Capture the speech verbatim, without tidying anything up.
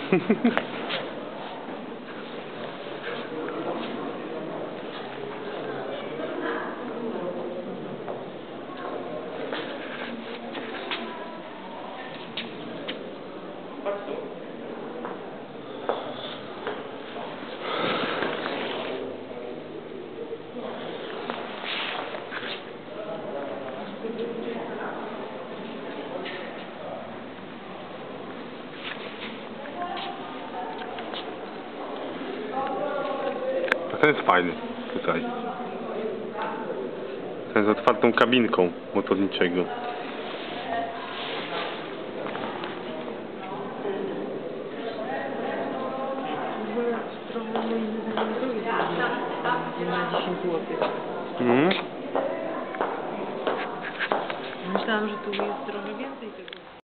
A ten jest fajny tutaj. Ten z otwartą kabinką motorniczego. Na dziesięć złotych. Mhm. Myślałam, że tu jest trochę więcej tego.